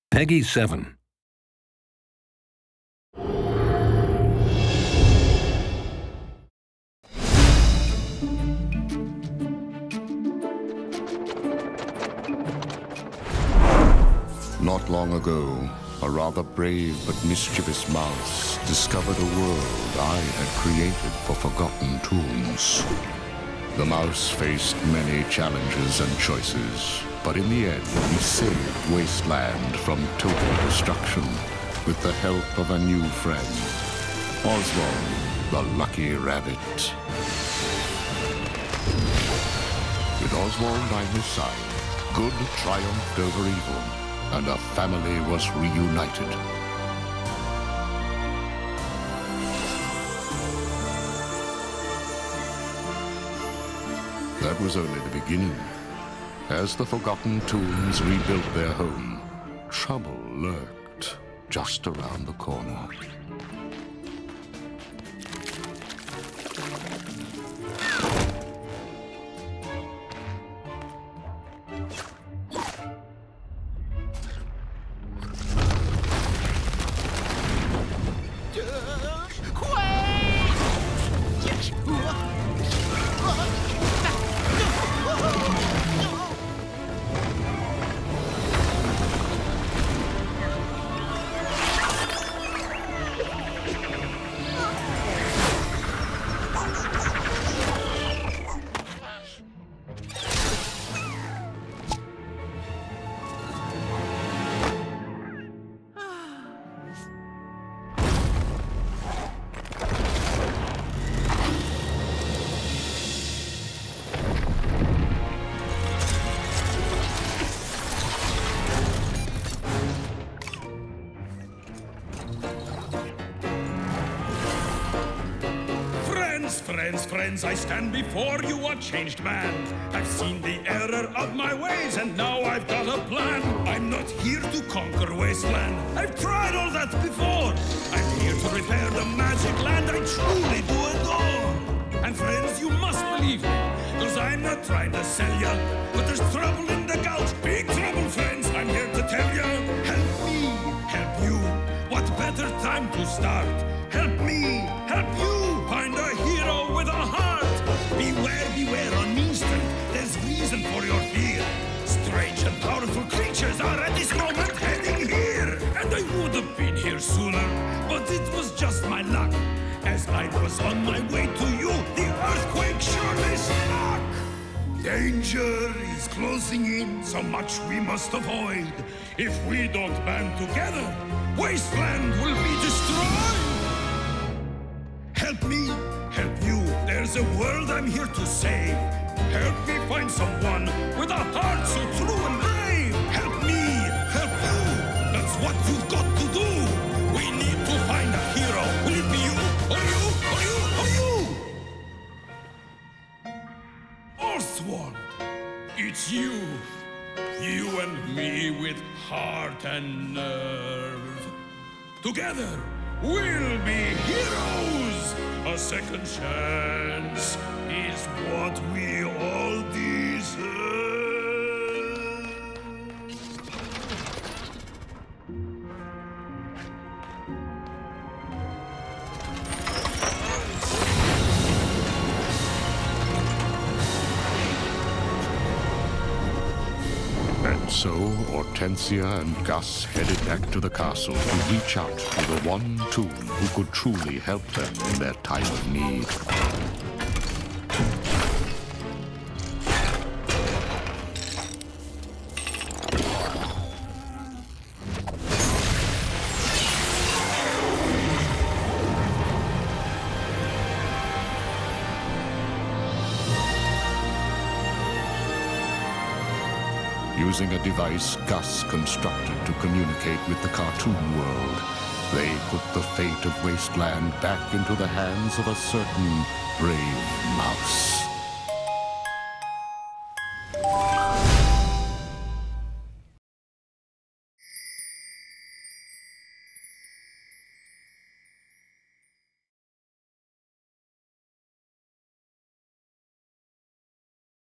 Peggy 7. Not long ago, a rather brave but mischievous mouse discovered a world I had created for Forgotten Toons. The mouse faced many challenges and choices, but in the end, he saved Wasteland from total destruction with the help of a new friend, Oswald the Lucky Rabbit. With Oswald by his side, good triumphed over evil, and a family was reunited. That was only the beginning. As the Forgotten Toons rebuilt their home, trouble lurked just around the corner. Friends, I stand before you a changed man. I've seen the error of my ways, and now I've got a plan. I'm not here to conquer Wasteland. I've tried all that before. I'm here to repair the magic land I truly do adore. And friends, you must believe me, 'cause I'm not trying to sell ya. But there's trouble in the gulch, big trouble, friends. I'm here to tell ya. Help me, help you. What better time to start? Help me, help you. Find a hero with a heart. Beware, beware on Mean Street. There's reason for your fear. Strange and powerful creatures are at this moment heading here. And I would have been here sooner, but it was just my luck. As I was on my way to you, the earthquake surely struck. Danger is closing in, so much we must avoid. If we don't band together, Wasteland will be destroyed. Help me, help you. There's a world I'm here to save. Help me find someone with a heart so true and brave. Help me, help you. That's what you've got to do. We need to find a hero. Will it be you, or you, or you, or you? Oswald, it's you. You and me with heart and nerve. Together, we'll be heroes! A second chance is what we all deserve. And so, Hortensia and Gus headed back to the castle to reach out to the one Toon who could truly help them in their time of need. Using a device Gus constructed to communicate with the cartoon world, they put the fate of Wasteland back into the hands of a certain brave mouse.